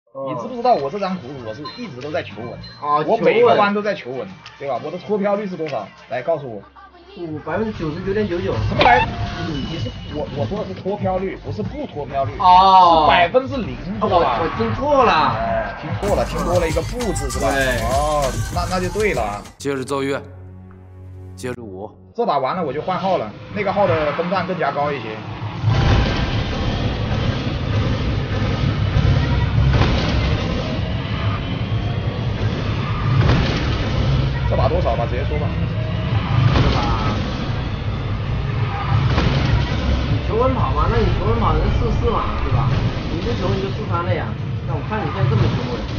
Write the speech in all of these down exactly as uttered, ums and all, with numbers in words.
你知不知道我这张图我是一直都在求稳啊？ 我每个弯都在求稳，对吧？我的脱飘率是多少？来告诉我。 五百分之九十九点九九。 什么来？你你是我我说的是脱飘率，不是不脱飘率。 哦。 是百分之零，知道吧？ 我听错了。 哎，听错了，听多了一个不字是吧？ 对。 哦，那那就对了。 接着奏乐，接着舞。 这把完了我就换号了，那个号的分段更加高一些。这把多少吧？直接说吧。 这把，你求稳跑嘛？那你求稳跑能四四嘛，对吧？你不求你就四三了呀。但我看你现在这么求稳。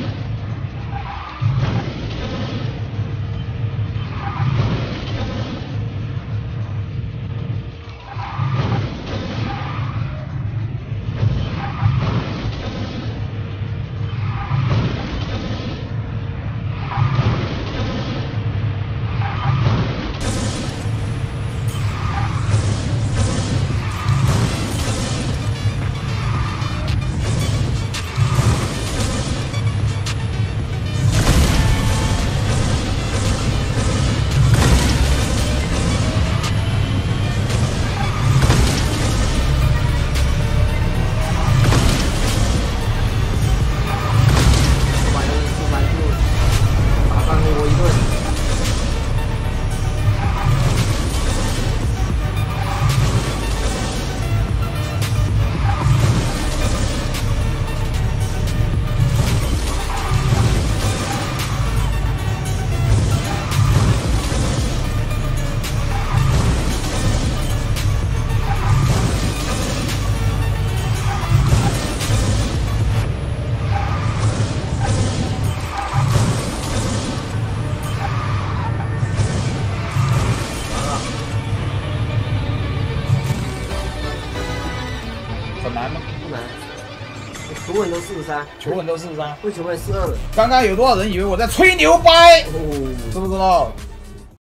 很难吗？ 不难，求稳都四十三， 求稳都四十三， 不求稳四二了。 刚刚有多少人以为我在吹牛掰？哦，知不知道？